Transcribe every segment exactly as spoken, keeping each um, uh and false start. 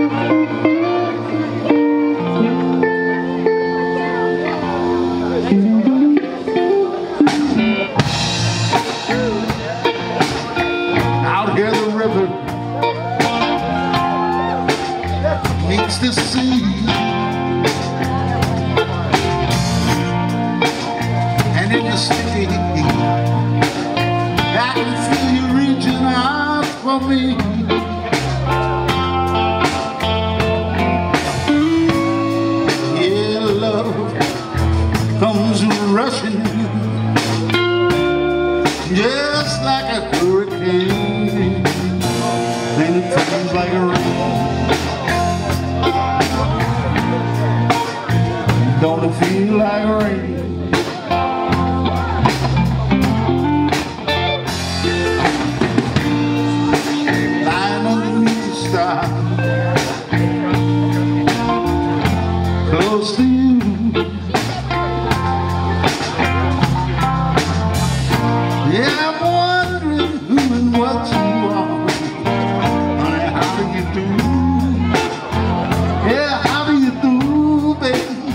Out here the river meets the sea, and in the sticky heat I can feel you reaching out for me. Yeah, love comes rushing just like a hurricane, and it feels like a rain. Don't it feel like rain? Lying underneath the stars, close to you. Yeah, I'm wondering who and what you are. Honey, how do you do? Yeah, how do you do, baby?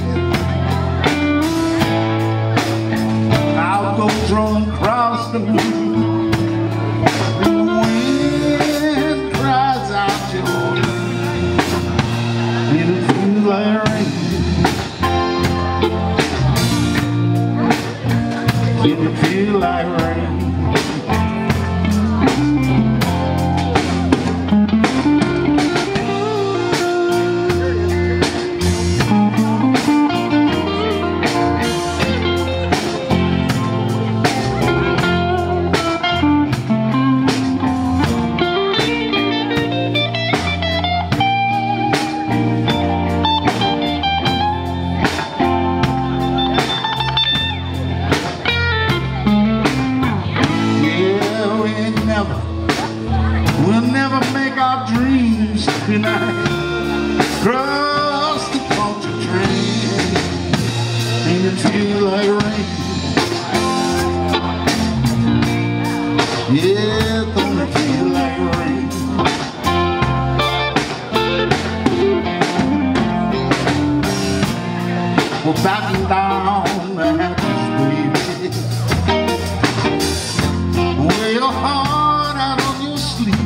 I'll go throwing across the moon. The wind cries out your name, and it feels like rain. Did it feel like rain? We'll never make our dreams tonight. Cross the country train, and it feel like rain. Yeah, don't it feel like rain? We're backing down the hatches, baby. Where your heart out on your sleeve.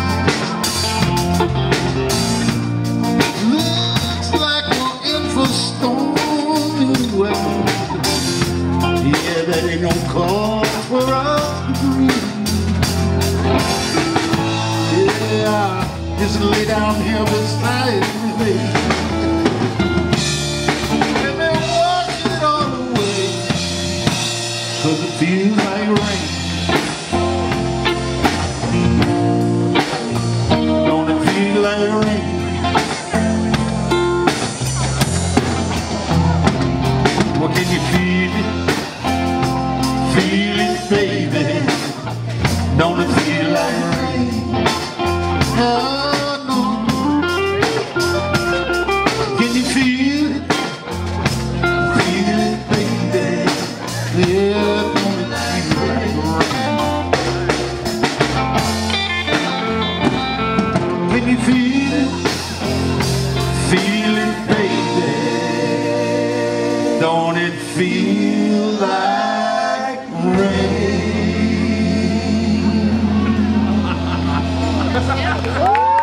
Looks like you're in for stormy weather. Yeah, that ain't no cause for us to grieve. Yeah, just lay down here beside me, baby. Let me wash it all away, 'cause it feels like rain. Don't it feel like rain? Well, can you feel it? Feel it, baby. Don't it feel like rain? Oh, no. Can you feel it? Feel it, baby. Yeah, don't it feel like rain? Can you feel it? Feel it, baby. Don't it feel like rain?